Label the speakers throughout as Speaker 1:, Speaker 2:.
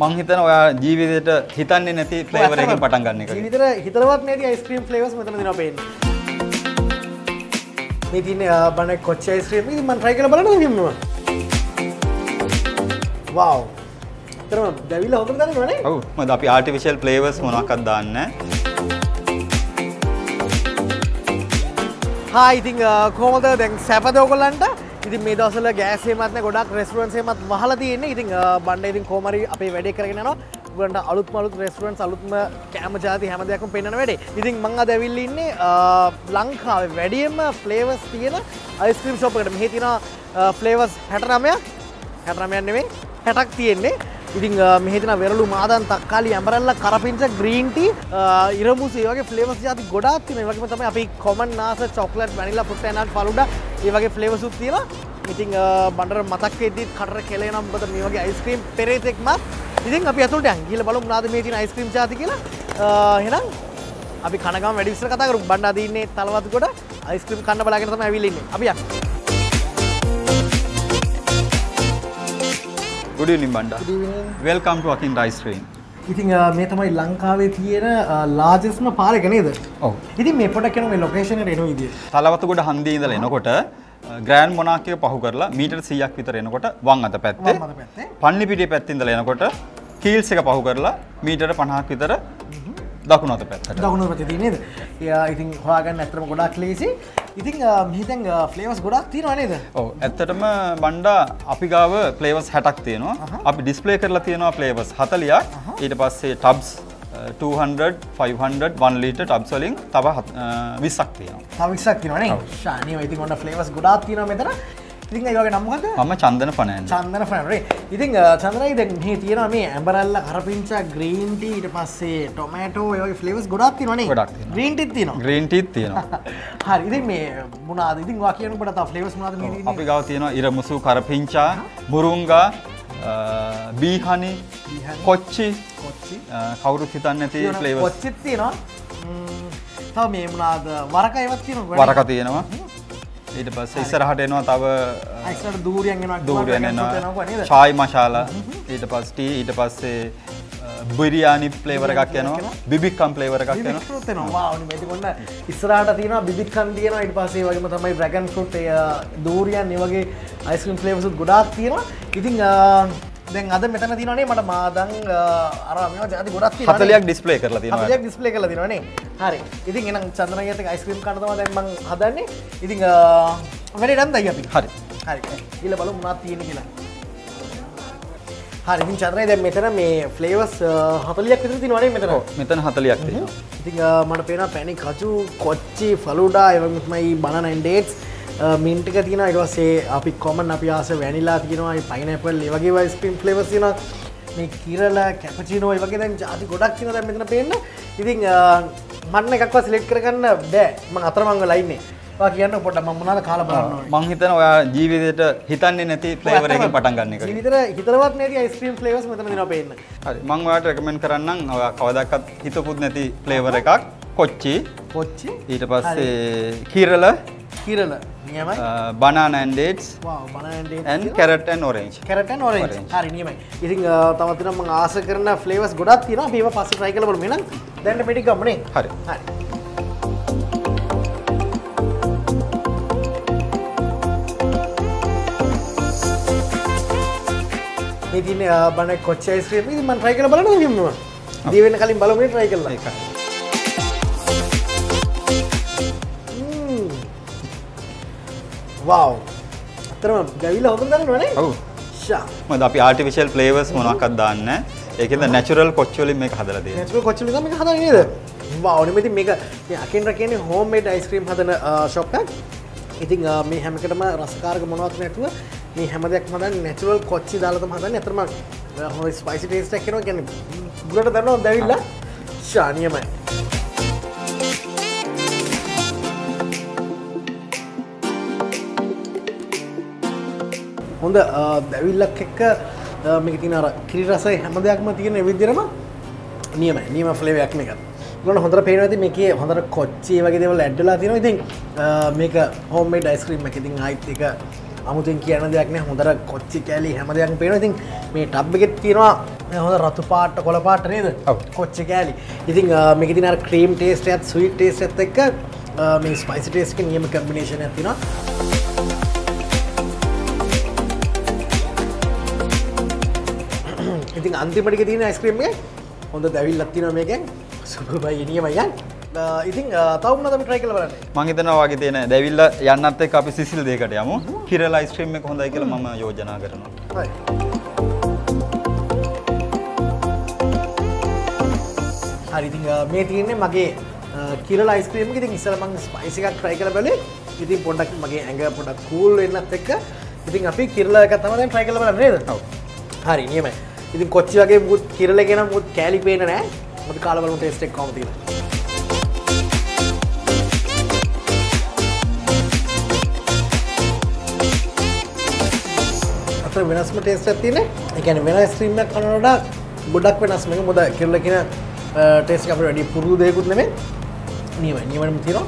Speaker 1: මං හිතනවා ඔයා ජීවිතේට හිතන්නේ නැති ෆ්ලේවර් එකකින් පටන් ගන්න එක.
Speaker 2: ජීවිතේට හිතලවත් නැති අයිස්ක්‍රීම් ෆ්ලේවර්ස් මෙතන දෙනවා පේන්නේ. මේ තියෙන්නේ බණ්ඩේ කොච්චි අයිස්ක්‍රීම්. ඉතින් මම try කරලා බලන්නද හිම්නවා. wow. තරම දැවිලා හොඳට දානවා නේ?
Speaker 1: ඔව්. මොකද අපි ආටිෆිෂල් ෆ්ලේවර්ස් මොනවාක්වත් දාන්නේ නැහැ.
Speaker 2: හා ඉතින් කොහොමද දැන් සැපද ඔයගොල්ලන්ට? ඉතින් මේ දවස්වල ගෑස් එකමත් නැ ගොඩක් රෙස්ටුරන්ට්ස් එකමත් වහලා තියෙන්නේ. ඉතින් බණ්ඩේ ඉතින් කොහොම හරි අපේ වැඩේ කරගෙන යනවා. ඔයගොල්ලන්ට අලුත්ම රෙස්ටුරන්ට්ස් අලුත්ම කෑම ජාති හැම දෙයක්ම පෙන්වන වැඩේ. ඉතින් මම අද ඇවිල්ලා ඉන්නේ ලංකාවේ වැඩිම ෆ්ලේවර්ස් තියෙන අයිස්ක්‍රීම් ෂොප් එකට. මෙහි තියෙනවා ෆ්ලේවර්ස් 69ක්. 69ක් නෙමෙයි 60ක් තියෙන්නේ. ඉතින් මෙහි තියෙන වෙරළු මාදන් තක්කාලි ඇඹරල්ලා කරපිංච ග්‍රීන් ටී ඉරමුසු ඒ වගේ ෆ්ලේවර්ස් ජාති ගොඩාක් තියෙනවා. ඒ වගේම තමයි අපි කොමන් නාස chocolate vanilla fruit and nut falooda ඒ වගේ ෆ්ලේවර්ස් උත් තියෙනවා. ඉතින් බණ්ඩර මතක් වෙද්දි කටර කෙලේනම් ඔබට මේ වගේ අයිස්ක්‍රීම් පෙරේතෙක්ම ඉතින් අපි අතුලට යන් ගිහලා බලමු මොනවාද මේ තියෙන අයිස්ක්‍රීම් ජාති කියලා. එහෙනම් අපි කනගම වැඩි විස්තර කතා කරමු. බණ්ඩා දින්නේ තලවත්ගොඩ අයිස්ක්‍රීම් කන්න බලාගෙන තමයි ඇවිල්ලා ඉන්නේ. අපි යන්.
Speaker 1: Good evening Banda.
Speaker 2: Good evening.
Speaker 1: Welcome to Akinra Ice Cream.
Speaker 2: ඉතින් මේ තමයි ලංකාවේ තියෙන largestම පාර එක නේද?
Speaker 1: ඔව්.
Speaker 2: ඉතින් මේ පොඩක් යන මේ ලොකේෂන් එකට එන විදිය.
Speaker 1: තලවත්ගොඩ හන්දියේ ඉඳලා එනකොට ග්‍රෑන්ඩ් මොනාක් එක පහු කරලා මීටර් 100ක් විතර එනකොට වම් අත පැත්තේ.
Speaker 2: වම් අත පැත්තේ.
Speaker 1: පන්නිපිටිය පැත්තේ ඉඳලා එනකොට කීල්ස් එක පහු කරලා මීටර 50ක් විතර දකුණු අත පැත්තට.
Speaker 2: දකුණු අත පැත්තේ නේද? ඉතින් හොයාගන්න ඇත්තටම ගොඩාක් ලේසි. ඉතින් මෙහෙන් ෆ්ලේවර්ස් ගොඩක් තියෙනවා නේද?
Speaker 1: ඔව් ඇත්තටම බණ්ඩා අපි ගාව ෆ්ලේවර්ස් 60ක් තියෙනවා. අපි ඩිස්ප්ලේ කරලා තියෙනවා ෆ්ලේවර්ස් 40ක්. ඊට පස්සේ ටබ්ස් 200 500 1 ලීටර් ටබ්ස් වලින් තව 20ක් තියෙනවා.
Speaker 2: තව 20ක් තියෙනවා නේ? ෂානිය ඉතින් ඔන්න ෆ්ලේවර්ස් ගොඩාක් තියෙනවා මෙතන. ඉතින් ඒ වගේ නම් මොකද්ද?
Speaker 1: මම චන්දන ෆනෑන්ඩ්.
Speaker 2: චන්දන ෆනෑන්ඩ් නේ. ඉතින් චන්දනයි දැන් මෙහි තියෙනවා මේ ඇඹරල්ලා කරපිංචා ග්‍රීන් ටී ඊට පස්සේ ටොමැටෝ ඒ වගේ ෆ්ලේවර්ස් ගොඩාක් තියෙනවා නේ.
Speaker 1: ගොඩක් තියෙනවා.
Speaker 2: ග්‍රීන් ටීත් තියෙනවා.
Speaker 1: ග්‍රීන් ටීත් තියෙනවා.
Speaker 2: හරි. ඉතින් මේ මොනවාද? ඉතින් ඔයා කියනකොට තව ෆ්ලේවර්ස් මොනවාද මේ තියෙන්නේ?
Speaker 1: අපි ගාව තියෙනවා ඉරමුසු කරපිංචා මුරුංගා බීහනි කොච්චි කවුරුත් හිතන්නේ නැති ෆ්ලේවර්ස්.
Speaker 2: කොච්චිත් තියෙනවා. තව මේ මොනවාද? වරක ඒවත් තියෙනවා.
Speaker 1: වරක තියෙනවා. ඊට පස්සේ ඉස්සරහට එනවා තව
Speaker 2: ඉස්සරහට දූරියන් එනවා.
Speaker 1: දූරියන් එනවා. චායි මශාලා ඊට පස්සේ ටී ඊට පස්සේ බිරියානි ෆ්ලේවර් එකක් එනවා. බිබික්කම් ෆ්ලේවර් එකක් එනවා.
Speaker 2: බිබික් එනවා. වාව් නේ මේක ඔන්න ඉස්සරහට තියෙනවා බිබික්කම් තියෙනවා. ඊට පස්සේ ඒ වගේම තමයි ඩ්‍රැගන් ෆෘට් දූරියන් ඒ වගේ අයිස්ක්‍රීම් ෆ්ලේවර්ස් ගොඩාක් තියෙනවා. ඉතින් දැන් අද මෙතන තියෙනවානේ මට මාදන් අර මේවා ජාති ගොඩක් තියෙනවා
Speaker 1: 40ක් ඩිස්ප්ලේ කරලා තියෙනවා
Speaker 2: 40ක් ඩිස්ප්ලේ කරලා තියෙනවා නේ හරි ඉතින් එහෙනම් චන්දනගියත් එක්ක අයිස්ක්‍රීම් කන්න තමයි දැන් මම හදන්නේ ඉතින් වැඩේ ඩන්දයි අපි
Speaker 1: හරි
Speaker 2: ඊළ බලමු මොනවද තියෙන්නේ කියලා හරි ඉතින් චන්දනයි දැන් මෙතන මේ ෆ්ලේවර්ස් 40ක් විතර තියෙනවා නේ මෙතන
Speaker 1: ඔව් මෙතන 40ක් තියෙනවා
Speaker 2: ඉතින් මට පේනවා පැණි කජු කොච්චි ෆලුඩා ඒ වගේම තමයි බනනා ඇන්ඩ් ඩේට්ස් මින්ට් එක තියෙනවා ඊට පස්සේ අපි කොමන් අපි ආස වැනිලා තියෙනවා පයිනැපල් ඒ වගේ අයිස්ක්‍රීම් ෆ්ලේවර්ස් තියෙනවා මේ කිරල කැපචිනෝ ඒ වගේ දැන් ජාති ගොඩක් තියෙනවා දැන් මෙතන පේන්න ඉතින් මන්න එකක්වත් සිලෙක්ට් කරගන්න බෑ මම අතරමං වෙලා ඉන්නේ ඔයා කියන්න පොඩ්ඩක් මම මොනවාද කාලා බලන්න ඕනේ
Speaker 1: මං හිතනවා ඔයා ජීවිතේට හිතන්නේ නැති ෆ්ලේවර් එකකින් පටන් ගන්න එක
Speaker 2: ජීවිතේට හිතලවත් නැති අයිස්ක්‍රීම් ෆ්ලේවර්ස් මෙතන දෙනවා පේන්න
Speaker 1: හරි මං ඔයාලට රෙකමෙන්ඩ් කරන්නම් ඔයා කවදාකවත් හිතපුත් නැති ෆ්ලේවර් එකක් කොච්චි ඊට පස්සේ කිරල නියමයි banana and dates
Speaker 2: wow banana and dates
Speaker 1: and carrot and orange
Speaker 2: හරි නියමයි ඉතින් තවත් තියෙනවා මම ආස කරන ෆ්ලේවර්ස් ගොඩක් තියෙනවා අපි ඒවා පස්සේ try කරලා බලමු එහෙනම් දැන් මෙටි ගමු නේ
Speaker 1: හරි
Speaker 2: මේ තියෙන බණ්ඩේ කොච්චි අයිස් ක්‍රීම් ඉතින් මම try කරලා බලන්නද කිව්වම දී වෙන්න කලින් බලමු නේ try කරලා
Speaker 1: ඒකයි
Speaker 2: wow අතරම ගවිලා හොඳට දන්නවනේ
Speaker 1: ඔව්
Speaker 2: ෂා
Speaker 1: මොකද අපි ආටිෆිෂල් ෆ්ලේවර්ස් මොනවාක්වත් දාන්නේ නැහැ ඒකෙන්ද නැචරල් කොච්චි වලින් මේක හදලා තියෙන්නේ
Speaker 2: නැචරල් කොච්චි වලින් මේක හදන්නේ නේද wow නේ ඉතින් මේක මේ අකින්රා කියන්නේ හෝම් මේඩ් අයිස්ක්‍රීම් හදන ෂොප් එකක් ඉතින් මේ හැම එකටම රසකාරක මොනවත් නැතුව මේ හැම දෙයක්ම හදන්නේ නැචරල් කොච්චි දාලා තමයි හදන්නේ අතරම හොයි ස්පයිසි ටේස්ට් එකක් එනවා කියන්නේ ගුණට දන්නවද දැවිලා ෂා නියමයි හොඳ දැවිල්ලක් එක්ක මේක තියෙන අර කිරි රසය හැම දෙයක්ම තියෙන විදිහටම නියම ෆ්ලේවර් එකක් මේක. ඒගොල්ලෝ හොඳට පේනවා ඉතින් මේකේ හොඳට කොච්චි වගේ දේවල් ඇඩ් වෙලා තියෙනවා. ඉතින් මේක හෝම් මේඩ් අයිස්ක්‍රීම් එකක්. ඉතින් ආයිත් ඒක අමුතුවෙන් කියන දෙයක් නෑ. හොඳට කොච්චි කැලි හැම දෙයක්ම පේනවා. ඉතින් මේ ටබ් එකෙත් තියෙනවා හොඳ රතු පාට කොළ පාට නේද?
Speaker 1: ඔව්.
Speaker 2: කොච්චි කෑලි. ඉතින් මේකේ තියෙන අර ක්‍රීම් ටේස්ට් එකත් ස්වීට් ටේස්ට් එකත් එක්ක මේ ස්පයිසි ටේස්ට් එකේ නියම කම්බිනේෂන් එකක් තියෙනවා. ඉතින් අන්තිමට ටික තියෙන අයිස්ක්‍රීම් එකේ හොඳ දැවිල්ලක් තියෙනවා මේකෙන්. සුපර්බයි නියමයි යන්. ඉතින් තව මොනවද අපි try කරලා බලන්නේ?
Speaker 1: මම හිතනවා වගේ තියෙන දැවිල්ල යන්නත් එක්ක අපි සිසිල් දෙයකට යමු. කිරල අයිස්ක්‍රීම් එක හොඳයි කියලා මම යෝජනා කරනවා.
Speaker 2: හරි. හරි ඉතින් මේ තියෙන්නේ මගේ කිරල අයිස්ක්‍රීම් එක. ඉතින් ඉස්සෙල්ලා මම ස්පයිසි එකක් try කරලා බලේ. ඉතින් පොඩ්ඩක් මගේ ඇඟ පොඩ්ඩක් කූල් වෙන්නත් එක්ක ඉතින් අපි කිරල එක තමයි දැන් try කරලා බලන්නේ නේද?
Speaker 1: ඔව්.
Speaker 2: හරි නියමයි. ඉතින් කොච්චි වගේ මුත් කිරල කියන මුත් කෑලි පේන්නේ නැහැ. මොකද කාලා බලමු ටේස්ට් එක කොහොමද කියලා. අතර වෙනස්ම ටේස්ට් එකක් තියෙන්නේ. ඒ කියන්නේ වෙන අයිස්ක්‍රීම් එකක් කනකොට ගොඩක් වෙනස් මේක. මොකද කිරල කියන ටේස්ට් එක අපිට වැඩි පුරුදු දෙයක්වත් නෙමෙයි. නියමයිම තියෙනවා.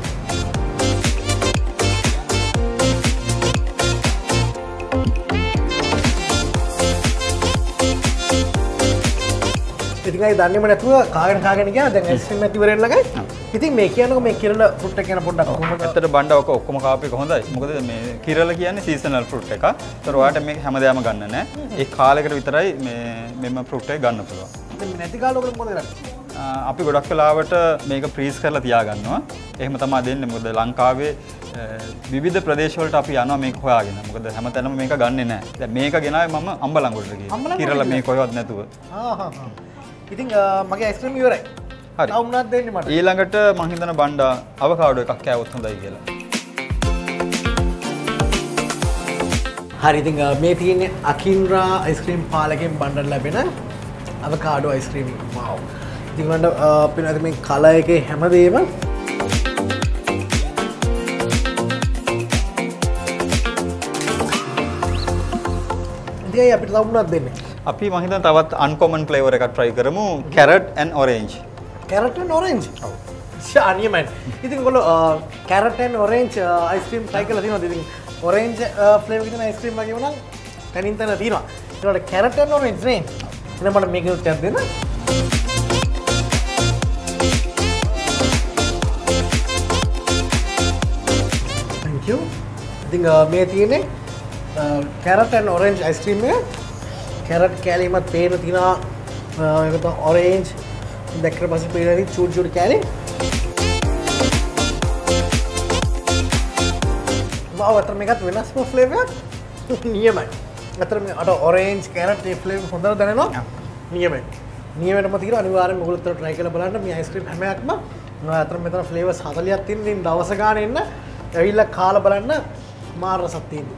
Speaker 2: ඉතින් අය දන්නේම නැතුව කාගෙන ගියා. දැන් අයිස්ක්‍රීම් එකත් ඉවර වෙන්න ළඟයි. ඉතින් මේ කියනකො මේ කිරල ෆෘට් එක ගැන පොඩ්ඩක් කොහොමද?
Speaker 1: ඇත්තට බණ්ඩ ඔක්කොම කාපු එක හොඳයි. මොකද මේ කිරල කියන්නේ සීසනල් ෆෘට් එකක්. ඒතර ඔයාලට මේක හැමදාම ගන්න නෑ. ඒ කාලයකට විතරයි මෙම ෆෘට් එක ගන්න පුළුවන්.
Speaker 2: ඉතින් නැති කාලේ ඔයගොල්ලෝ මොකද කරන්නේ?
Speaker 1: අපි ගොඩක් වෙලාවට මේක ෆ්‍රීස් කරලා තියාගන්නවා. එහෙම තමයි දෙන්නේ. මොකද ලංකාවේ විවිධ ප්‍රදේශවලට අපි යනවා මේක හොයාගෙන. මොකද හැමතැනම මේක ගන්නෙ නෑ. දැන් මේක ගෙනාවේ මම අම්බලන්ගොඩට ගිහින්. කිරල මේක කොහෙවත් නැතුව.
Speaker 2: ඉතින් මගේ අයිස්ක්‍රීම් ඉවරයි.
Speaker 1: හරි.
Speaker 2: තව මොනවද දෙන්නේ මට?
Speaker 1: ඊළඟට මං හිතන බණ්ඩා අවකාඩෝ එකක් කෑවොත් හොඳයි කියලා.
Speaker 2: හරි ඉතින් මේ තියෙන්නේ අකින්රා අයිස්ක්‍රීම් පාලකෙන් බණ්ඩට ලැබෙන අවකාඩෝ අයිස්ක්‍රීම්. වව්. ඉතින් මන්ට පිනවද මේ කලර් එකේ හැමදේම ඉතින් අපිට තව මොනවද දෙන්නේ?
Speaker 1: අපි මං හිතන තවත් අන්කොමන් ෆ්ලේවර් එකක් try කරමු. carrot and orange.
Speaker 2: carrot and orange.
Speaker 1: ඔව්.
Speaker 2: අනියමයි. ඉතින් ඔයගොල්ලෝ carrot and orange ice cream try කරලා තියෙනවද? ඉතින් orange flavour එකේ අයිස්ක්‍රීම් වගේම නම් තනින් තන තියෙනවා. ඒකට carrot and orange නේ. එහෙනම් මට මේක උත්තර දෙන්න. thank you. ඉතින් මේ තියෙන්නේ carrot and orange අයිස්ක්‍රීම් එක. carrot කැලිමත් පේන තියෙනවා. ඒක තමයි orange. දැක්කට පස්සේ පේන චූටි චූටි කැලි. wow අතර මේකත් වෙනස්ම ෆ්ලේවර් එකක්. නියමයි. අතර මේ අර orange carrot ඒ ෆ්ලේවර් හොඳට දැනෙනවා. නියමයි. නියමෙටම තියෙනවා. අනිවාර්යෙන්ම ඔයගොල්ලෝ උත්තර try කරලා බලන්න. මේ අයිස්ක්‍රීම් හැම එකක්ම අතර මෙතන ෆ්ලේවර්ස් 40ක් තියෙන. ඉතින් දවස ගානේ ඉන්න ඇවිල්ලා කාලා බලන්න මාර රසක් තියෙනවා.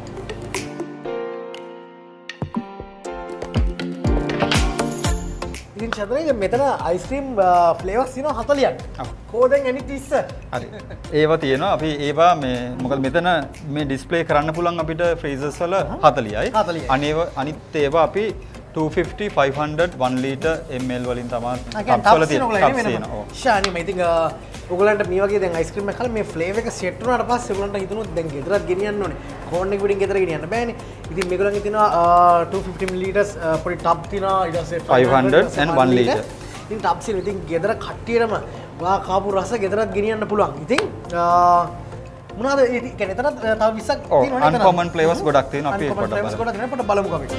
Speaker 2: ඉතින් චන්ද්‍රේ මෙතන අයිස්ක්‍රීම් ෆ්ලේවර්ස් තියෙනවා 40ක්. කෝදෙන් any piece.
Speaker 1: හරි. ඒවා තියෙනවා. අපි ඒවා මේ මොකද මෙතන මේ ඩිස්ප්ලේ කරන්න පුළුවන් අපිට ෆ්‍රීසර්ස් වල 40යි.
Speaker 2: 40යි.
Speaker 1: අනිත් ඒවා අපි 250 500 1 ලීටර් ml වලින් තමයි
Speaker 2: කප්ස් වල තියෙනවා. ෂානි මම ඉතින් ඔයගලන්ට මේ වගේ දැන් අයිස්ක්‍රීම් එකක් කලා මේ ෆ්ලේවර් එක සෙට් වුණාට පස්සේ ඔයගලන්ට හිතනොත් දැන් ගෙදරත් ගෙනියන්න ඕනේ. කෝන් එක විදිහින් ගෙදර ගෙනියන්න බෑනේ. ඉතින් මේගොල්ලන්ගේ තියෙනවා 250 ml පොඩි ටබ් තියෙනවා ඊට පස්සේ
Speaker 1: 500 and 1 ලීටර්.
Speaker 2: ඉතින් ටබ්ස් ඉතින් ගෙදර කට්ටියටම වා කාපු රස ගෙදරත් ගෙනියන්න පුළුවන්. ඉතින් මොනවාද ඒ කියන්නේ එතන තව 20ක් තියෙනවා නේද?
Speaker 1: අන්කොමන් ෆ්ලේවර්ස් ගොඩක් තියෙනවා. අපි
Speaker 2: පොඩ්ඩක් බලමුකෝ අපි.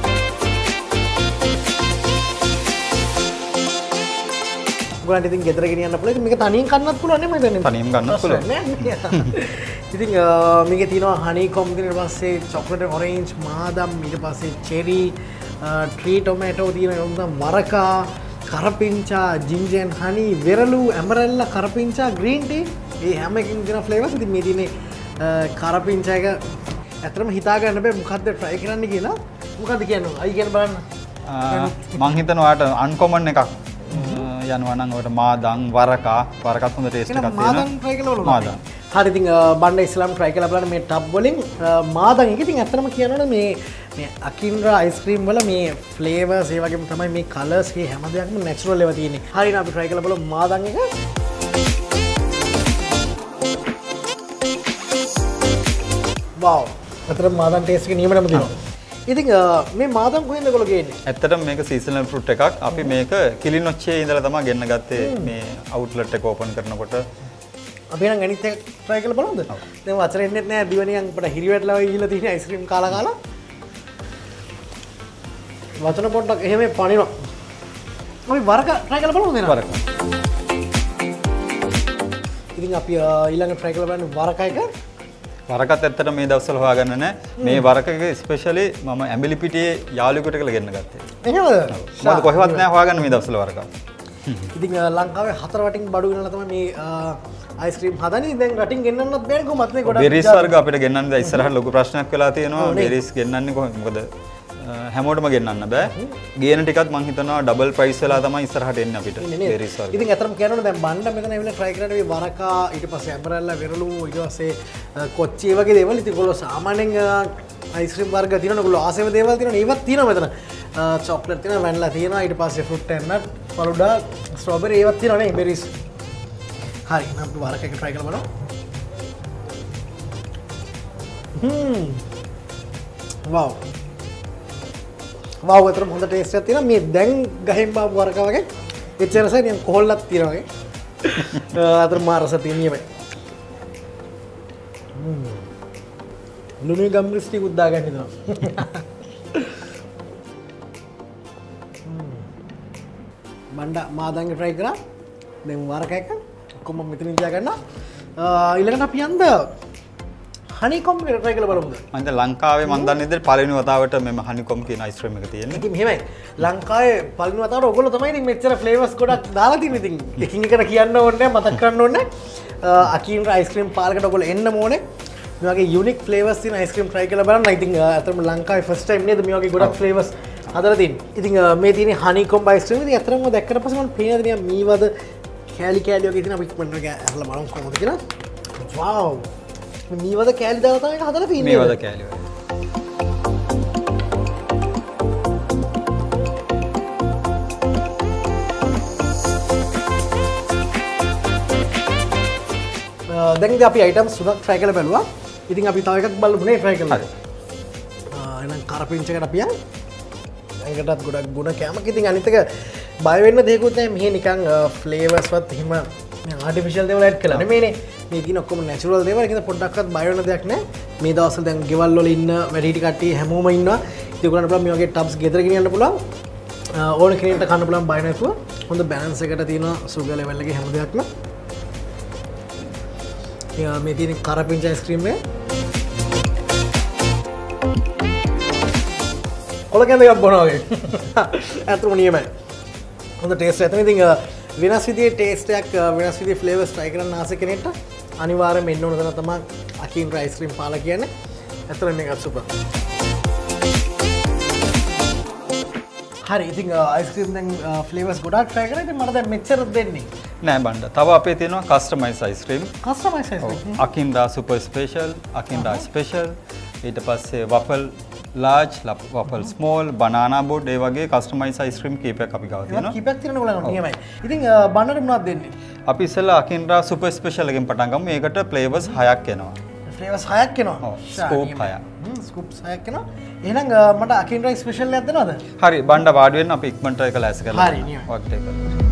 Speaker 2: ඔයගලන්ට ඉතින් ගෙදර ගෙනියන්න පුළුවන්. මේක තනියෙන් කන්නත් පුළුවන් නේ මම හිතන්නේ.
Speaker 1: තනියෙන් ගන්නත් පුළුවන්.
Speaker 2: ඉතින් මේකේ තියෙනවා හනි කොම් ඊට පස්සේ චොක්ලට් ඔරෙන්ජ් මාදම් ඊට පස්සේ චෙරි ට්‍රී ටොමැටෝ තියෙනවා මරකා කරපිංචා ජින්ජර් ඇන්ඩ් හනි වෙරළු ඇමරෙල්ලා කරපිංචා ග්‍රීන් ටී මේ හැම එකකින් තියෙන ෆ්ලේවර්ස්. ඉතින් මේ තියෙන්නේ කරපිංචා එක ඇත්තටම හිතා ගන්න බෑ මොකද්ද try කරන්න කියලා. මොකද්ද කියන්නේ? අයි කියන බලන්න.
Speaker 1: මං හිතනවා ඔයාලට අන්කොමන් එකක් යනවා නම් ඔයාලට මාදම් වරකත් හොඳ ටේස්ට් එකක් තියෙනවා.
Speaker 2: මාදම් try කරලා බලන්න.
Speaker 1: මාදම්.
Speaker 2: හරි ඉතින් බණ්ඩ ඉස්ලාම් try කරලා බලන්න මේ ටබ් වලින් මාදම් එක. ඉතින් ඇත්තටම කියනවනේ මේ අකින්රා අයිස්ක්‍රීම් වල මේ ෆ්ලේවර්ස් ඒ වගේම තමයි මේ කලර්ස් මේ හැම දෙයක්ම නැචරල් ඒවා තියෙන්නේ. හරි නේ අපි try කරලා බලමු මාදම් එක. wow. අතර මාදම් ටේස්ට් එක නියමටම තියෙනවා. ඉතින් මේ මාදම් කොහෙන්ද ඔයගොල්ලෝ ගේන්නේ?
Speaker 1: ඇත්තටම මේක සීසනල් ෆෘට් එකක්. අපි මේක කිලිනොච්චේ ඉඳලා තමයි ගෙන්න ගත්තේ මේ අවුට්ලට් එක ඕපන් කරනකොට.
Speaker 2: අපි නම් අනිත් එක try කරලා බලමුද? දැන් වචර එන්නෙත් නෑ දිවනියන් අපිට හිරිවැටලා ගිහිල්ලා තියෙන අයිස්ක්‍රීම් කාලා. වචන පොඩ්ඩක් එහෙම පනිනවා. අපි වරක try කරලා බලමුද නේද?
Speaker 1: වරක.
Speaker 2: ඉතින් අපි ඊළඟ try කරලා බලන්නේ වරක එක.
Speaker 1: වරකත් ඇත්තට මේ දවස්වල හොයාගන්න නැහැ. මේ වරක එක ස්පෙෂලි මම ඇඹිලි පිටියේ යාළුවෙකුට කියලා ගෙන්න ගත්තේ.
Speaker 2: එහෙමද?
Speaker 1: මොකද කොහෙවත් නැහැ හොයාගන්න මේ දවස්වල වරක.
Speaker 2: ඉතින් ලංකාවේ හතර වටින් බඩු වෙනලා තමයි මේ අයිස්ක්‍රීම් හදන්නේ. දැන් රටින් ගෙන්නන්නත් බෑනේ කොහොමත් මේ ගොඩක්
Speaker 1: බෙරිස් වර්ග අපිට ගෙන්නන්න දැන් ඉස්සරහට ලොකු ප්‍රශ්නයක් වෙලා තියෙනවා. බෙරිස් ගෙන්නන්නේ කොහොමද? මොකද හැමෝටම ගෙන්නන්න බෑ. ගේන ටිකත් මං හිතනවා ඩබල් ප්‍රයිස් වෙලා තමයි ඉස්සරහට එන්නේ අපිට. බෙරිස් වර්ග.
Speaker 2: ඉතින් අතරම කියනවනේ දැන් බණ්ඩ මෙතන ඇවිල්ලා try කරලා මේ වරකා ඊට පස්සේ ඇම්බරෙල්ලා වෙරළු ඊට පස්සේ කොච්චි වගේ දේවල් ඉතින් ඔයගොල්ලෝ සාමාන්‍යයෙන් අයිස්ක්‍රීම් වර්ග තියෙනවා ඔයගොල්ලෝ ආසෙම දේවල් තියෙනවා ඒවත් තියෙනවා මෙතන. චොක්ලට් තියෙනවා වැනිලා තියෙනවා ඊට පස්සේ fruit and nut falooda strawberry ඒවත් තියෙනවා නේ බෙරිස්. හරි මම වරක එක try කරලා බලමු. wow wow අතරම හොඳ ටේස්ට් එකක් තියෙනවා මේ දැන් ගහෙන් බාපු වරක වගේ එච්චර රසයි නිකන් කොහොල්ලක් තියෙනවා වගේ අතර මාර රස තියෙන නියමයි ලුණුයි ගම්රිස් ටික උද්දා ගන්න හිතනවා බණ්ඩ මාදංගේ try කරා දැන් වරක එක කොහොම මෙතනින් තියා ගන්න ඊළඟට අපි යන්න හනිකොම් එක try කරලා බලමුද?
Speaker 1: මම දැන් ලංකාවේ මම දන්නේ ඉතින් පළවෙනි වතාවට මෙම හනිකොම් කියන අයිස්ක්‍රීම් එක තියෙන්නේ.
Speaker 2: ඉතින් මෙහෙමයි. ලංකාවේ පළවෙනි වතාවට ඔයගොල්ලෝ තමයි ඉතින් මෙච්චර ෆ්ලේවර්ස් ගොඩක් දාලා තියෙන්නේ. ඉතින් එකින් එකට කියන්න ඕනේ මතක් කරන්න ඕනේ. අකින්රා අයිස්ක්‍රීම් පාර්කට ඔයගොල්ලෝ එන්න ඕනේ. මේ වගේ යුනික් ෆ්ලේවර්ස් තියෙන අයිස්ක්‍රීම් try කරලා බලන්න. ඉතින් අතරම ලංකාවේ first time නේද මේ වගේ ගොඩක් ෆ්ලේවර්ස් හදලා තියෙන්නේ. ඉතින් මේ තියෙන්නේ හනිකොම් අයිස්ක්‍රීම්. ඉතින් අතරම දැක්කට පස්සේ මම පේනද නිකන් මීවද කෑලි කෑලි වගේ තියෙන අපි ඉක්මනට අරලා බලමු කොහොමද කියලා. wow මීවද කෑලි දාලා තමයි හදලා තියෙන්නේ.
Speaker 1: මීවද කෑලි වගේ.
Speaker 2: දැන් ඉතින් අපි අයිටම්ස් තුනක් try කරලා බලුවා. ඉතින් අපි තව එකක් බලමු නේ try කරලා. හරි. එහෙනම් කරපිංචකට අපි යන්. ඒකටත් ගොඩක් ගුණ කැමක. ඉතින් අනිත් එක බය වෙන්න දෙයක්වත් නැහැ. මෙහි නිකන් ෆ්ලේවර්ස් වත් එහෙම ආටිෆිෂල් දේවල් ඇඩ් කරලා නෙමෙයිනේ. මේ තියෙන ඔක්කොම නැචරල් දේවල්. ඒකද පොඩ්ඩක්වත් බය වෙන්න දෙයක් නැහැ. මේ දවස්වල දැන් ගෙවල් වල ඉන්න වැඩිහිටි කට්ටිය හැමෝම ඉන්නවා. ඉතින් ඔයගොල්ලන්ට පුළුවන් මේ වගේ ටබ්ස් ගෙදර ගෙනියන්න පුළුවන්. ඕන කෙනෙක්ට කන්න පුළුවන් බය නැතුව. හොඳ බැලන්ස් එකකට තියෙනවා සුගර් ලෙවල් එකේ හැම දෙයක්ම. මේ තියෙන කරපිංච අයිස්ක්‍රීම් එක. කොලකැඳ එකක් බොනවා වගේ. ඇත්තම නියමයි. හොඳ ටේස්ට් එකක්. ඉතින් වෙනස් විදිහේ ටේස්ට් එකක් වෙනස් විදිහේ ෆ්ලේවර්ස් try කරන්න ආස කෙනෙක්ට අනිවාර්යයෙන්ම එන්න ඕන තැන තමයි අකින්රා අයිස්ක්‍රීම් පාලා කියන්නේ. ඇත්තටම මේක සුපර්. හරි ඉතින් අයිස්ක්‍රීම් දැන් ෆ්ලේවර්ස් ගොඩක් try කරා. ඉතින් මට දැන් මෙච්චර දෙන්නේ
Speaker 1: නෑ බණ්ඩ. තව අපේ තියෙනවා customise ice cream.
Speaker 2: Customise ice cream.
Speaker 1: Akinra super special, Akinra special, ඊට පස්සේ වෆල් large, waffle small, banana boat ඒ වගේ කස්ටමයිස් අයිස්ක්‍රීම් කීපයක් අපි ගාව තියෙනවා.
Speaker 2: කීපයක් තියෙනවා ඔයගොල්ලෝ නියමයි. ඉතින් බණ්ඩට මොනවද දෙන්නේ?
Speaker 1: අපි ඉස්සෙල්ලා අකින්රා සුපර් ස්පෙෂල් එකෙන් පටන් ගමු. මේකට ෆ්ලේවර්ස් 6ක් එනවා.
Speaker 2: ෆ්ලේවර්ස් 6ක් එනවා.
Speaker 1: ඔව්. ස්කූප් 6ක්.
Speaker 2: ස්කූප්ස් 6ක් එනවා. එහෙනම් මට අකින්රා ස්පෙෂල් එකක් දෙනවද?
Speaker 1: හරි බණ්ඩ වාඩි වෙන්න අපි ඉක්මනට ඒක ලෑස්ති කරලා.
Speaker 2: හරි නියමයි.
Speaker 1: වක්ට එක.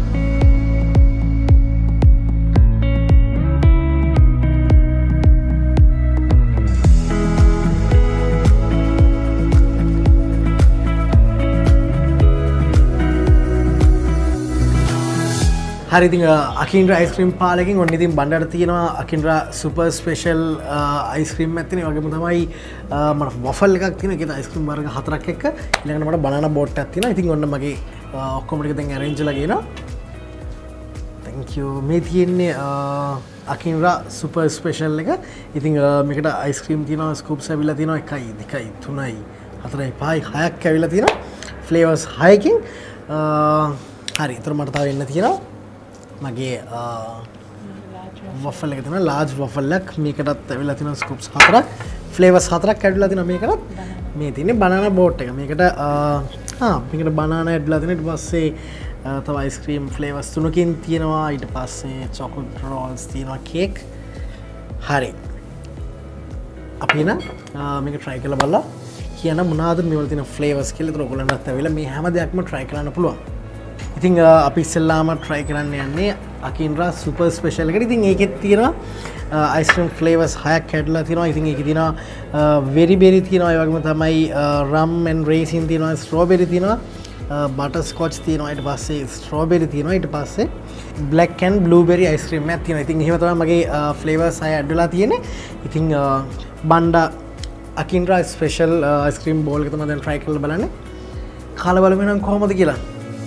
Speaker 2: හරි ඉතින් අකින්රා අයිස්ක්‍රීම් පාලකින් ඔන්න ඉතින් බණ්ඩට තියෙනවා අකින්රා සුපර් ස්පෙෂල් අයිස්ක්‍රීම් එකක් තියෙනවා. ඒ වගේම තමයි මට වෆල් එකක් තියෙනවා. ඒකේ අයිස්ක්‍රීම් වර්ග 4ක් එක්ක ඊළඟට මට බනනා බෝට් එකක් තියෙනවා. ඉතින් ඔන්න මගේ ඔක්කොම ටික දැන් arrange වෙලා ගිනවා. thank you. මේ තියෙන්නේ අකින්රා සුපර් ස්පෙෂල් එක. ඉතින් මේකට අයිස්ක්‍රීම් තියෙනවා ස්කූප්ස් ඇවිල්ලා තියෙනවා 1 2 3 4 5 6ක් ඇවිල්ලා තියෙනවා. ෆ්ලේවර්ස් 6කින් හරි. ඒතර මට තව එන්න තියෙනවා මගේ වෆල් එක තියෙනවා ලාර්ජ් වෆල් එකක්. මේකටත් ඇවිල්ලා තියෙනවා ස්කූප්ස් 4ක් ෆ්ලේවර්ස් 4ක් ඇවිල්ලා තියෙනවා. මේකටත් මේ තියෙන්නේ බනනා බෝට් එක. මේකට මේකට බනනා ඇඩ්ලා තියෙනවා. ඊට පස්සේ තව අයිස්ක්‍රීම් ෆ්ලේවර්ස් 3කින් තියෙනවා. ඊට පස්සේ චොකලට් රෝල්ස් තියෙනවා කේක්. හරි අපි නම් මේක try කරලා බලලා කියන මොනවාද මේවල තියෙන ෆ්ලේවර්ස් කියලා. ඒතර ඔයගොල්ලන්ටත් ඇවිල්ලා මේ හැම දෙයක්ම try කරන්න පුළුවන්. ඉතින් අපි ඉස්සෙල්ලාම try කරන්න යන්නේ Akinra super special එකට. ඉතින් ඒකෙත් තියෙනවා ice cream flavors 6ක් හැදලා තියෙනවා. ඉතින් ඒකේ තියෙනවා very berry තියෙනවා. ඒ වගේම තමයි rum and raisin තියෙනවා. strawberry තියෙනවා. butterscotch තියෙනවා. ඊට පස්සේ strawberry තියෙනවා. ඊට පස්සේ black and blueberry ice cream එකක් තියෙනවා. ඉතින් එහෙම තමයි මගේ flavors 6 add වෙලා තියෙන්නේ. ඉතින් Banda Akinra special ice cream bowl එක තමයි දැන් try කරලා බලන්නේ. කාලා බලමු නම් කොහොමද කියලා.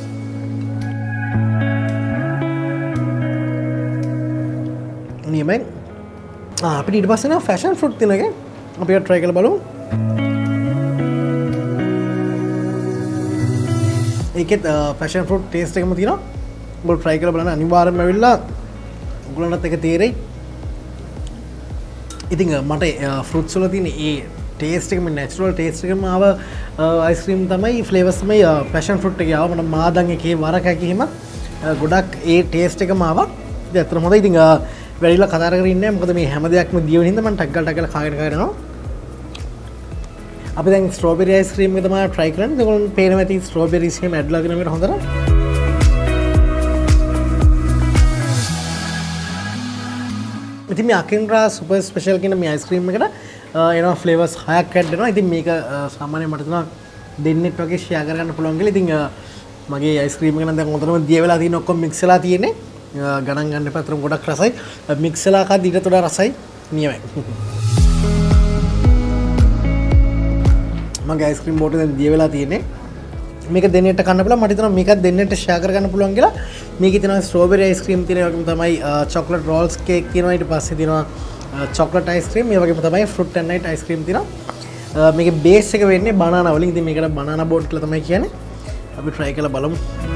Speaker 2: නියමයි. අපිට ඊට පස්සේ නා fashion fruit තියෙන එක අපි try කරලා බලමු. ඒකෙත් passion fruit taste එකම තියෙනවා. ඔයගොල්ලෝ try කරලා බලන්න අනිවාර්යෙන්ම ඇවිල්ලා ඔයගොල්ලන්ටත් එක තේරෙයි. ඉතින් මට fruits වල තියෙන ඒ taste එකම natural taste එකම ආව ice cream තමයි flavors තමයි passion fruit එකේ ආව. මට මාදන් එකේ වරක එකේම ගොඩක් ඒ taste එකම ආවා. ඉතින් අතන හොඳයි. ඉතින් වැඩිලා කතා කරගෙන ඉන්නේ මොකද මේ හැම දෙයක්ම දියවෙන හින්දා මම ටක් ගාලා කාගෙන යනවා. අපි දැන් strawberry ice cream එක තමයි try කරන්නේ. ඒගොල්ලෝ පේනවා ඇති strawberries එහෙම add ලා දෙනවා හොඳට. ඉතින් මේ Akinra super special කියන මේ ice cream එකට එනවා flavors 6ක් add වෙනවා. ඉතින් මේක සාමාන්‍යයෙන් මට තුන දෙන්නෙක් වගේ share කරගන්න පුළුවන් කියලා. ඉතින් මගේ ice cream එක නම් දැන් උතනම දිය වෙලා තියෙන ඔක්කොම mix වෙලා තියෙන්නේ. ගණන් ගන්න එපා. තරම් ගොඩක් රසයි. mix වෙලා කද්දි ඊට වඩා රසයි. නියමයි. මගේ ice cream බෝටේ දැන් දිය වෙලා තියෙන්නේ. මේක දෙන්නෙට කන්න පුළුවන්. මට හිතෙනවා මේකත් දෙන්නෙට share කරගන්න පුළුවන් කියලා. මේකේ තියෙනවා strawberry ice cream තියෙනවා. ඒ වගේම තමයි chocolate rolls cake තියෙනවා. ඊට පස්සේ තියෙනවා chocolate ice cream. ඒ වගේම තමයි fruit and night ice cream තියෙනවා. මේකේ base එක වෙන්නේ banana වලින්. ඉතින් මේකට banana boat කියලා තමයි කියන්නේ. අපි try කරලා බලමු.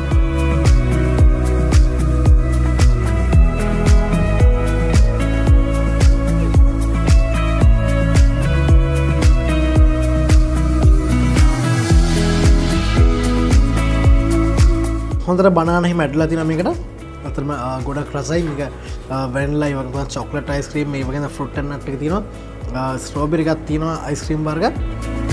Speaker 2: හොඳට බනානා එහෙම ඇඩ්ලා තියෙනවා මේකට. අතරම ගොඩක් රසයි. මේක vanilla ඒ වගේම chocolate ice cream මේ වගේ fruit and nut එක තියෙනවා. strawberry එකක් තියෙනවා ice cream bar එකක්.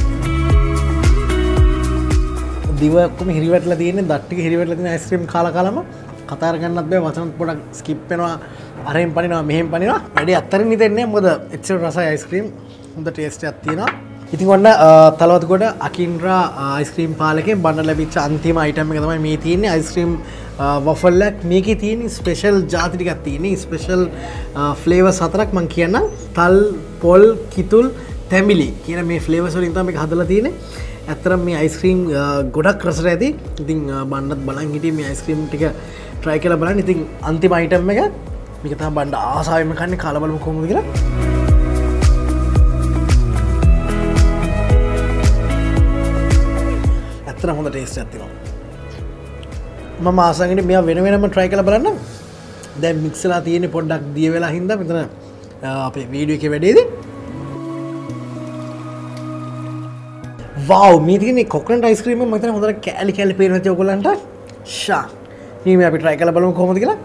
Speaker 2: දිව ඔක්කොම හිරිවැටලා තියෙන්නේ. දත් ටික හිරිවැටලා තියෙන ice cream කාලා කාලම කතා කරගන්නත් බෑ. වචන පොඩක් skip වෙනවා. අරෙන් පනිනවා මෙහෙන් පනිනවා. වැඩි අත්තරින් නිදෙන්නේ මොකද එච්චර රසයි ice cream. හොඳ taste එකක් තියෙනවා. ඉතින් ඔන්න තලවතුගොඩ Akinra ice cream පාලකෙන් බන්න ලැබිච්ච අන්තිම item එක තමයි මේ තියෙන්නේ ice cream waffle එක. මේකේ තියෙන special ಜಾති ටිකක් තියෙන්නේ. special flavors හතරක් මම කියන්නම්. තල්, පොල්, කිතුල්, තැඹිලි කියන මේ flavors වලින් තමයි මේක හදලා තියෙන්නේ. ඇත්තටම මේ ice cream ගොඩක් රසට ඇති. ඉතින් බන්නත් බලන් හිටියේ මේ ice cream ටික try කරලා බලන්න. ඉතින් අන්තිම item එක මේක තමයි බන්න ආසාවෙන්ම කන්නේ. කාලා බලමු කොහොමද කියලා. ඇත්තටම හොඳ ටේස්ට් එකක් තියෙනවා. මම ආසංගෙට මෙයා වෙන වෙනම try කරලා බලන්න. දැන් mix වෙලා තියෙන්නේ පොඩ්ඩක් දිය වෙලා හින්දා මෙතන අපේ වීඩියෝ එකේ වැඩේදී. wow මේ තියෙන්නේ coconut ice cream එක මම හිතන්නේ හොඳට කැලි කැලි පේනවා නැති ඔයගොල්ලන්ට. ෂා. මේ අපි try කරලා බලමු කොහොමද කියලා.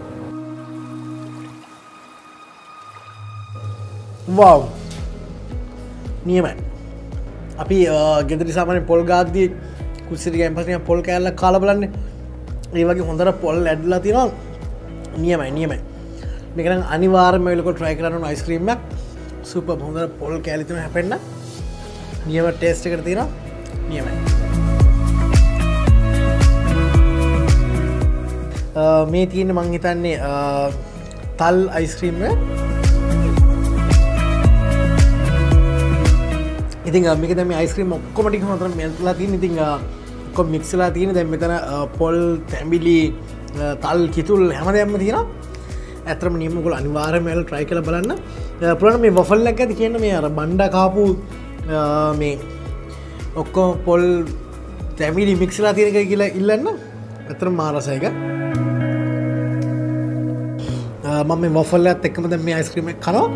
Speaker 2: wow නියමයි. අපි ගෙදර සාමාන්‍ය පොල් ගාද්දී කුස්සිරි ගෑන් පස්සේ පොල් කෑල්ලක් කාලා බලන්නේ. ඒ වගේ හොඳට පොල් ඇඩ්ලා තියෙනවා. නියමයි. මේක නම් අනිවාර්යයෙන්ම වෙලක try කරන්න ඕන ice cream එකක්. සුපර් හොඳට පොල් කෑලි තියෙන හැපෙන්න. නියම taste එකකට තියෙනවා. නියමයි. මේ තියෙන්නේ මං හිතන්නේ තල් ice cream එක. ඉතින් මේක දැන් මේ ice cream ඔක්කොම ටික හොඳට melt වෙලා තියෙන. ඉතින් ඔක්කොම mix වෙලා තියෙන. දැන් මෙතන පොල්, තැඹිලි, තල්, කිතුල් හැමදේම තියෙනවා. ඇත්තටම නියම ඔයගොල්ලෝ අනිවාර්යයෙන්ම try කරලා බලන්න. පුරාණ මේ waffle එක ඇති කියන්නේ මේ අර බණ්ඩා කාපු මේ ඔක්කොම පොල්, තැඹිලි mix වෙලා තියෙන එක කියලා ඉල්ලන්න. ඇත්තටම මා රසයි එක. මම මේ waffle එකත් එක්කම දැන් මේ ice cream එක කනවා.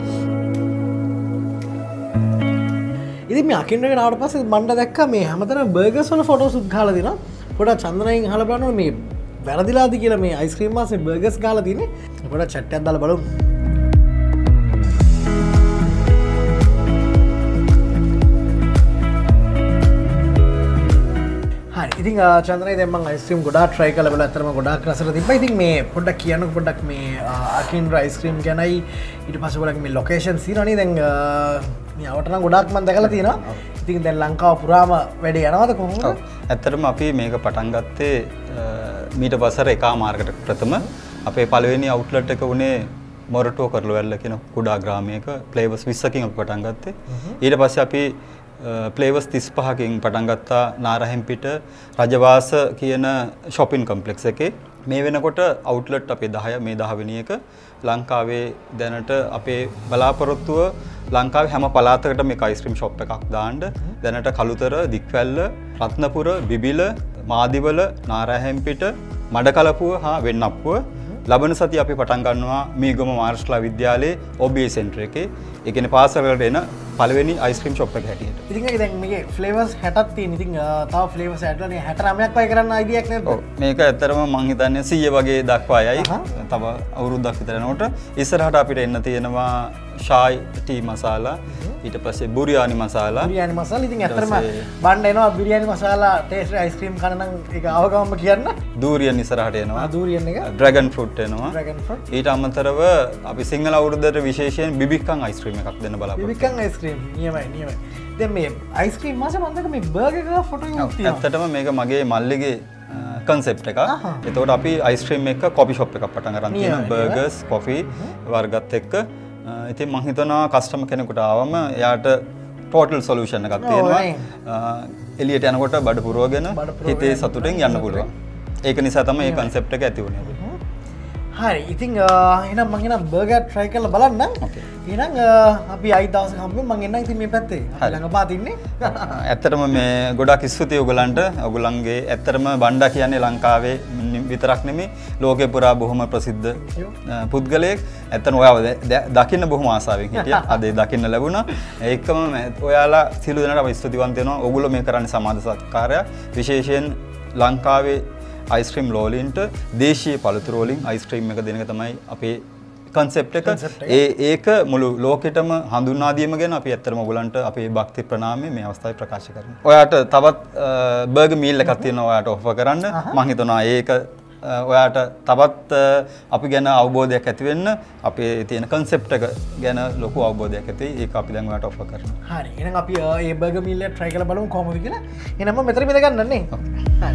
Speaker 2: ඉතින් මේ Akinra එකට ආවට පස්සේ මම දැක්කා මේ හැමතැනම බර්ගර්ස් වල ෆොටෝස් උත් ගහලා දිනවා. පොඩක් චන්දනයෙන් අහලා බලනවා මේ වැරදිලාද කියලා මේ ice cream මාසේ බර්ගර්ස් ගහලා තියෙන්නේ. පොඩක් chat එකක් දාලා බලමු. ඉතින් චන්ද්‍රයි දැන් මම අයිස්ක්‍රීම් ගොඩාක් try කරලා බලලා අතරම ගොඩාක් රසට තිබ්බා. ඉතින් මේ පොඩ්ඩක් කියන්නකෝ පොඩ්ඩක් මේ Akinra Ice Cream ගැනයි ඊට පස්සේ ඔයාලගේ මේ locations තියෙනවනේ දැන් මේ අවට නම් ගොඩාක් මම දැකලා තියෙනවා. ඉතින් දැන් ලංකාව පුරාම වැඩේ යනවද කොහොමද?
Speaker 1: ඔව්. ඇත්තටම අපි මේක පටන් ගත්තේ මීට වසර එකමාරකට ප්‍රථම අපේ පළවෙනි outlet එක උනේ Moratuwa කරලවැල්ල කියන කුඩා ග්‍රාමයක flavors 20කින් අපි පටන් ගත්තේ. ඊට පස්සේ අපි flavors 35කින් පටන් ගත්තා Narahenpita රජවාස කියන shopping complex එකේ. මේ වෙනකොට outlet අපේ 10 මේ 10 වෙනි එක ලංකාවේ දැනට අපේ බලාපොරොත්තුව ලංකාවේ හැම පළාතකටම මේක ice cream shop එකක් දාන්න. දැනට Kalutara, Dickwella, Rathnapura, Bibila, Madiwela, Narahenpita, Kalutara හා Wennappuwa ලබන සතිය අපි පටන් ගන්නවා මේගොම මාර්ෂ්ලා විද්‍යාලයේ OBA center එකේ. ඒ කියන්නේ පාසල් වලට එන පළවෙනි ice cream shop එක හැටියට.
Speaker 2: ඉතින් ඒක දැන් මේකේ flavors 60ක් තියෙන. ඉතින් තව flavors ඇඩ් කරලා 69ක් වගේ කරන්න අයිඩියක් නේද?
Speaker 1: ඔව්. මේක ඇත්තටම මම හිතන්නේ 100 වගේ දක්වා යයි. තව අවුරුද්දක් විතර යනකොට ඉස්සරහට අපිට එන්න තියෙනවා ෂායි ටී මසාලා, ඊට පස්සේ බුරියානි මසාලා.
Speaker 2: බුරියානි මසාලා ඉතින් ඇත්තටම බණ්ඩ එනවා biryani masala taste ice cream කන නම් ඒක අවගමම කියන්න.
Speaker 1: දූරියන් ඉස්සරහට එනවා.
Speaker 2: දූරියන් එක.
Speaker 1: dragon fruit එනවා.
Speaker 2: dragon fruit.
Speaker 1: ඊට අමතරව අපි සිංහල අවුරුද්දට විශේෂයෙන් බිබික්කන් ice cream එකක් දෙන්න බලාපොරොත්තු.
Speaker 2: බිබික්කන් ice cream නියමයි. දැන් මේ ice cream මාසේ මම දැක්ක මේ බර්ගර් එක ෆොටෝ එකක් තියෙනවා.
Speaker 1: ඇත්තටම මේක මගේ මල්ලිගේ concept එකක්. එතකොට අපි ice cream එක coffee shop එකක් පටන් අරන් තියෙනවා. burgers, coffee වර්ගත් එක්ක. ඉතින් මම හිතනවා කස්ටමර් කෙනෙකුට ආවම එයාට total solution එකක් තියෙනවා. එළියට යනකොට බඩ පුරවගෙන හිතේ සතුටෙන් යන්න පුළුවන්. ඒක නිසා තමයි මේ concept එක ඇති වුණේ.
Speaker 2: හරි. ඉතින් එහෙනම් මම එන බර්ගර් try කරලා බලන්නම්. එහෙනම් අපි අයි දවසක හම්බෙමු. මම එන්නම් ඉතින් මේ පැත්තේ. අපි ළඟ පාත ඉන්නේ.
Speaker 1: ඇත්තටම මේ ගොඩක් ස්තුතියි ඔයගලන්ට. ඔයගලන්ගේ ඇත්තටම බණ්ඩා කියන්නේ ලංකාවේ විතරක් නෙමෙයි ලෝකේ පුරා බොහොම ප්‍රසිද්ධ පුද්ගලයෙක්. ඇත්තටම ඔයාව දකින්න බොහොම ආසාවෙන් හිටියා. අද ඒ දකින්න ලැබුණා. ඒකම ඔයාලා සියලු දෙනාට අපි ස්තුතිවන්ත වෙනවා. ඔයගොල්ලෝ මේ කරන්නේ සමාජ සත්කාරය. විශේෂයෙන් ලංකාවේ ice cream ලෝලින්ට දේශීය පළතුරු වලින් ice cream එක දෙන එක තමයි අපේ concept එක. ඒක මුළු ලෝකෙටම හඳුන්වා දීම ගැන අපි ඇත්තටම ඔයගලන්ට අපේ භක්ති ප්‍රණාමය මේ අවස්ථාවේ ප්‍රකාශ කරනවා. ඔයාට තවත් බර්ගර් මීල් එකක් තියෙනවා ඔයාට ඔෆර් කරන්න. මම හිතනවා ඒක ඔයාට තවත් අපි ගැන අවබෝධයක් ඇති වෙන්න අපේ තියෙන concept එක ගැන ලොකු අවබෝධයක් ඇති. ඒක අපි දැන් ඔයාට ඔෆර් කරනවා.
Speaker 2: හරි. එහෙනම් අපි මේ බර්ගර් මීල් එක try කරලා බලමු කොහොමද කියලා. එහෙනම් මම මෙතන ඉඳ ගන්නන්නේ. හරි.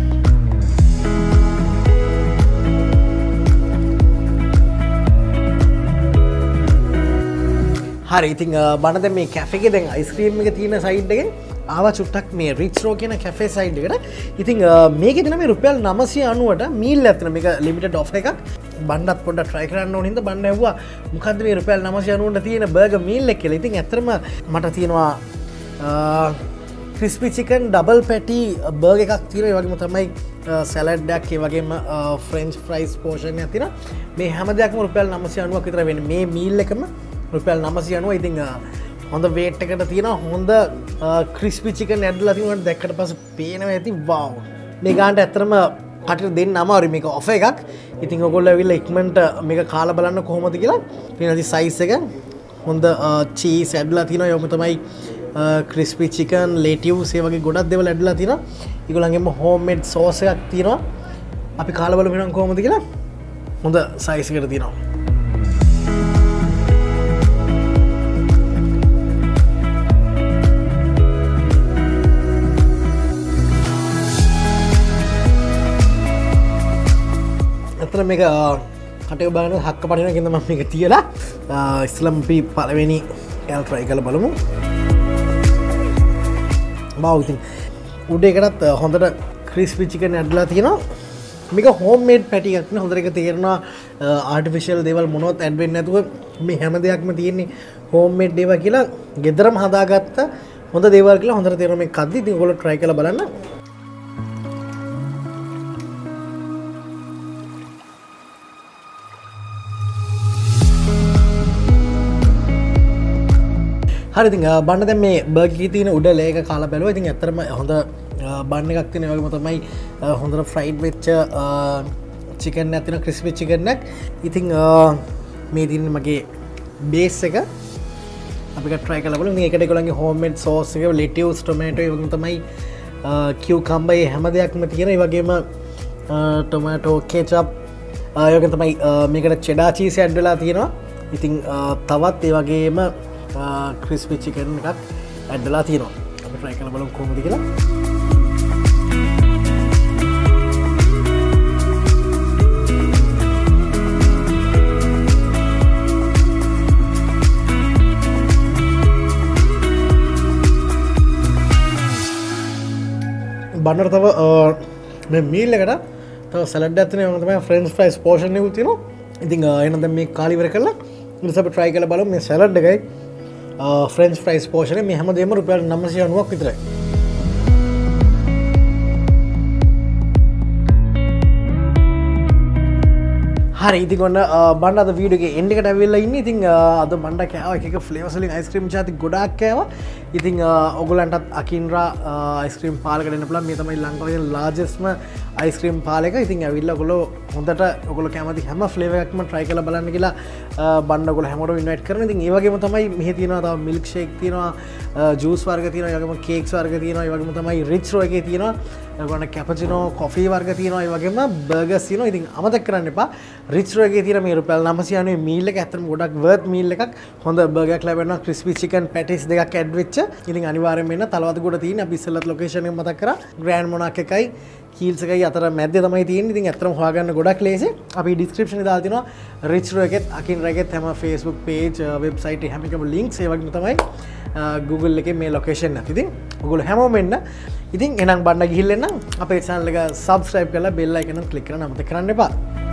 Speaker 2: හරි ඉතින් බණ දැන් මේ කැෆේ එකේ දැන් අයිස්ක්‍රීම් එක තියෙන සයිඩ් එකෙන් ආවා චුට්ටක් මේ රිච් රෝ කියන කැෆේ සයිඩ් එකට. ඉතින් මේකේ දෙන මේ රුපියල් 990ට මීල් එකක් තියෙන මේක ලිමිටඩ් ඔෆර් එකක්. බණ්ඩත් පොඩ්ඩක් try කරන්න ඕන හින්දා බණ්ඩ ඇහුවා මොකද්ද මේ රුපියල් 990ට තියෙන බර්ගර් මීල් එක කියලා. ඉතින් ඇත්තටම මට තියෙනවා crispy chicken double patty burger එකක් තියෙනවා. ඒ වගේම තමයි සැලඩ් එකක්, ඒ වගේම french fries portion එකක් තියෙනවා. මේ හැම දෙයක්ම රුපියල් 990ක් විතර වෙන්නේ. මේ මීල් එකම රුපියල් 990. ඉතින් හොඳ වේට් එකකට තියෙනවා. හොඳ ක්‍රිස්පි චිකන් ඇඩ්ලා තියෙනවා. දැක්කට පස්සේ පේනවා ඇති වව්. මේ ගානට ඇත්තටම කටට දෙන්න අමාරුයි මේක ඔෆර් එකක්. ඉතින් ඔයගොල්ලෝ ඇවිල්ලා ඉක්මනට මේක කාලා බලන්න කොහොමද කියලා. ඊළඟට සයිස් එක හොඳ චීස් ඇඩ්ලා තියෙනවා. යොමු තමයි ක්‍රිස්පි චිකන්, ලෙටිව්ස් ඒ වගේ ගොඩක් දේවල් ඇඩ්ලා තියෙනවා. ඒගොල්ලන්ගෙම හෝම්මේඩ් සෝස් එකක් තියෙනවා. අපි කාලා බලමු එහෙනම් කොහොමද කියලා. හොඳ සයිස් එකකට තියෙනවා. මේක කටේ බලන හක්ක පටින කින්ද මම මේක තියලා ඉස්ලාම් අපි පළවෙනි එල් try කරලා බලමු. බාව් ඉතින් උඩ එකටත් හොඳට ක්‍රිස්පි චිකන් ඇඩ්ලා තියෙනවා. මේක හෝම්මේඩ් පැටි එකක් නේ. හොඳට ඒක තේරෙනවා ආටිෆිෂල් දේවල් මොනවත් ඇඩ් වෙන්නේ නැතුව මේ හැම දෙයක්ම තියෙන්නේ හෝම්මේඩ් දේවල් කියලා ගෙදරම හදාගත්ත හොඳ දේවල් කියලා හොඳට තේරෙනවා මේ කද්දි. ඉතින් ඔයගොල්ලෝ try කරලා බලන්න. හරි ඉතින් බන්න දැන් මේ බර්ගර් එකේ තියෙන උඩ ලේ එක කාලා බැලුවා. ඉතින් ඇත්තටම හොඳ බන් එකක් තියෙන. ඒ වගේම තමයි හොඳට ෆ්‍රයිඩ් වෙච්ච චිකන් එකක් තියෙන, ක්‍රිස්පි චිකන් එකක්. ඉතින් මේ තියෙන මගේ බේස් එක අපි try කරලා බලමු. මේකට ඒගොල්ලන්ගේ හෝම්මේඩ් සෝස් එක, ලෙටිව්ස්, ටොමැටෝ ඒ වගේම තමයි කියුකම්බර් හැම දෙයක්ම තියෙන. ඒ වගේම ටොමැටෝ කෙචප් ඒ වගේම තමයි මේකට චෙඩා චීස් ඇඩ් වෙලා තියෙනවා. ඉතින් තවත් ඒ වගේම ක්‍රිස්පි චිකන් එකක් ඇඩ් වෙලා තියෙනවා. අපි try කරලා බලමු කොහොමද කියලා. බන්නට තව මේ මීල් එකට තව සැලඩ් එකක් තියෙනවා. තමයි ෆ්‍රෙන්ච් ෆ්‍රයිස් පෝෂන් එකක් තියෙනවා. ඉතින් එහෙනම් දැන් මේ කාලි ඉවර කරලා ඊට පස්සේ අපි try කරලා බලමු මේ සැලඩ් එකයි ෆ්‍රෙන්ච් ෆ්‍රයිස් පෝෂන් එක මේ හැමදේම රුපියල් 990ක් විතරයි. හරි ඉතින් ඔන්න බණ්ඩ අද වීඩියෝ එකේ එන්ඩ් එකට ඇවිල්ලා ඉන්නේ. ඉතින් අද බණ්ඩ කෑවා එක ෆ්ලේවර්ස් වලින් අයිස්ක්‍රීම් ජාති ගොඩාක් කෑවා. ඉතින් ඔයගොල්ලන්ටත් අකින්රා අයිස්ක්‍රීම් පාලකට එන්න පුළුවන්. මේ තමයි ලංකාවේ තියෙන ලාර්ජස්ට්ම අයිස්ක්‍රීම් පාලක. ඉතින් ඇවිල්ලා ඔයගොල්ලෝ හොඳට ඔයගොල්ලෝ කැමති හැම ෆ්ලේවර් එකක්ම try කරලා බලන්න කියලා බණ්ඩ ඔයගොල්ලෝ හැමෝටම ඉන්වයිට් කරනවා. ඉතින් ඒ වගේම තමයි මෙහි තියෙනවා තව මිල්ක් ෂේක් තියෙනවා, ජූස් වර්ග තියෙනවා, ඒ වගේම කේක්ස් වර්ග තියෙනවා, ඒ වගේම තමයි රිච් රෝ එකේ තියෙනවා. ඔයගොල්ලන්ට කැපචිනෝ කොෆි වර්ග තියෙනවා, ඒ වගේම බර්ගර්ස් තියෙනවා. ඉතින් අමතක කරන්න එපා රිච් රෝ එකේ තියෙන මේ රුපියල් 990 මීල් එක ඇත්තටම ගොඩක් වර්ත් මීල් එකක්. හොඳ බර්ගර් එකක් ලැබෙනවා. ක්‍රිස්පි චිකන් පැටිස් දෙකක් ඇඩ් වෙච්ච. ඉතින් අනිවාර්යෙන්ම එන්න තලවතුගොඩ තියෙන අපි ඉස්සෙල්ලත් ලොකේෂන් එක මතක් කරා. ග්‍රෑන්ඩ් මොනාක් එකයි කීල්ස් එකයි අතර මැද්දේ තමයි තියෙන්නේ. ඉතින් ඇත්තටම හොයාගන්න ගොඩක් ලේසි. අපි ඩිස්ක්‍රිප්ෂන් එකේ දාලා තිනවා රිච් රෝ එකෙත් අකින්රා එකෙත් හැම Facebook page website එක හැම එකම links ඒ වගේම තමයි Google එකේ මේ ලොකේෂන් එක. ඉතින් ඔයගොල්ලෝ හැමෝම එන්න. ඉතින් එහෙනම් බණ්ඩ ගිහිල්ලා එන්න අපේ channel එක subscribe කරලා bell icon එක click කරන්න අමතක කරන්න එපා.